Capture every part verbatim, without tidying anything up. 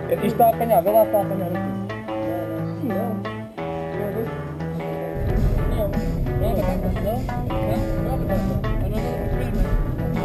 Isto está a apanhar, vê lá, está a apanhar aqui. Não, não. Não, não, não, não, não, não.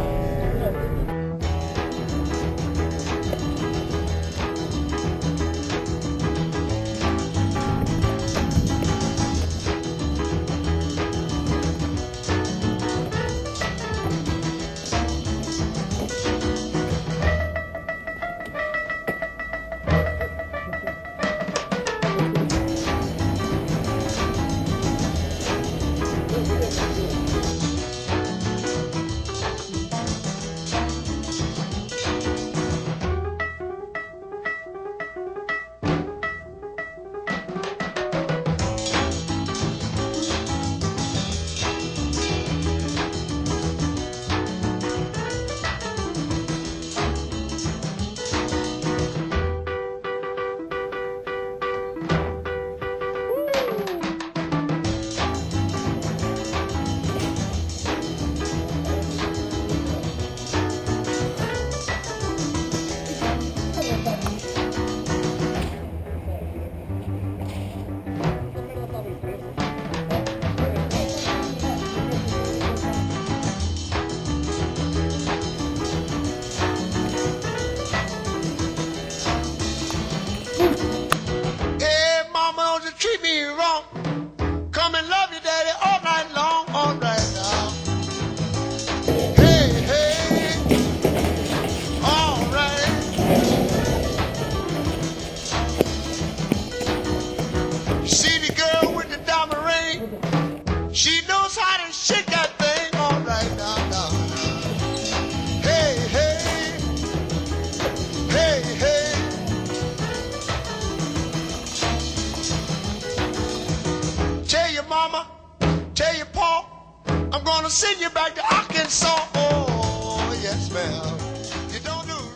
Send you back to Arkansas. Oh, yes, ma'am. You don't do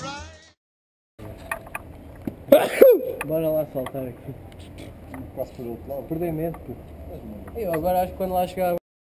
right. Bora lá saltar aqui. Quase por outro lado. Perdi medo. Eu agora acho que quando lá chegar